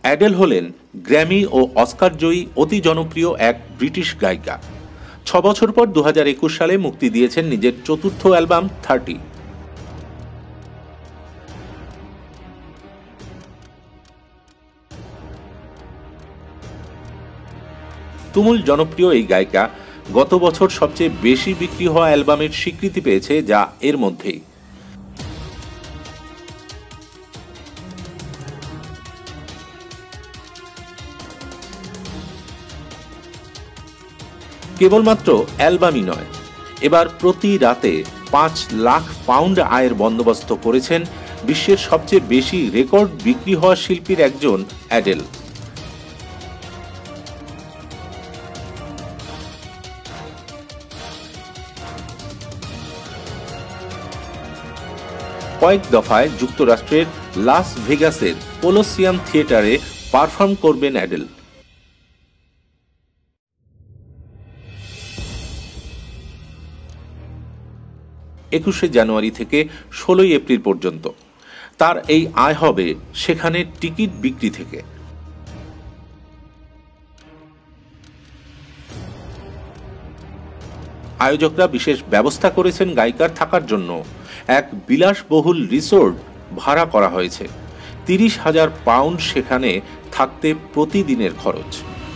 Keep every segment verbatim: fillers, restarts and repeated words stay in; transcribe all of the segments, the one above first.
Adele হলেন Grammy ও Oscar জয়ী অতি জনপ্রিয় এক ব্রিটিশ গায়িকা। ছ বছর পর দু হাজার একুশ সালে মুক্তি দিয়েছেন নিজের চতুর্থ অ্যালবাম থার্টি। তুমুল জনপ্রিয় এই গায়িকা গত বছর সবচেয়ে বেশি বিক্রি হওয়া অ্যালবামের স্বীকৃতি পেয়েছে, যা এর মধ্যেই। কেবলমাত্র অ্যালবামই নয়, এবার প্রতি রাতে পাঁচ লাখ পাউন্ড আয়ের বন্দোবস্ত করেছেন বিশ্বের সবচেয়ে বেশি রেকর্ড বিক্রি হওয়া শিল্পীর একজন অ্যাডেল। কয়েক দফায় যুক্তরাষ্ট্রের লাস ভেগাসের কোলোসিয়াম থিয়েটারে পারফর্ম করবেন অ্যাডেল। একুশে জানুয়ারি থেকে ষোলোই এপ্রিল পর্যন্ত তার এই আয় হবে সেখানে টিকিট বিক্রি থেকে। আয়োজকরা বিশেষ ব্যবস্থা করেছেন গায়িকার থাকার জন্য। এক বিলাসবহুল রিসোর্ট ভাড়া করা হয়েছে। তিরিশ হাজার পাউন্ড সেখানে থাকতে প্রতিদিনের খরচ।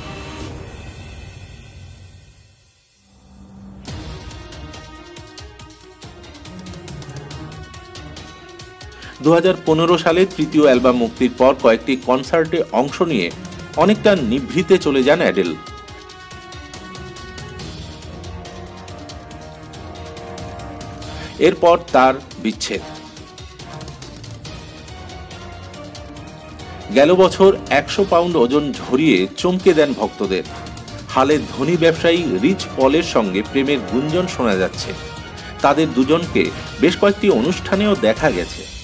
দু হাজার পনেরো সালে তৃতীয় অ্যালবাম মুক্তির পর কয়েকটি কনসার্টে অংশ নিয়ে অনেকটা নিভৃতে চলে যান অ্যাডেল। এরপর তার বিচ্ছেদ। গেল বছর একশো পাউন্ড ওজন ঝরিয়ে চমকে দেন ভক্তদের। হালে ধনী ব্যবসায়ী রিচ পলের সঙ্গে প্রেমের গুঞ্জন শোনা যাচ্ছে। তাদের দুজনকে বেশ কয়েকটি অনুষ্ঠানেও দেখা গেছে।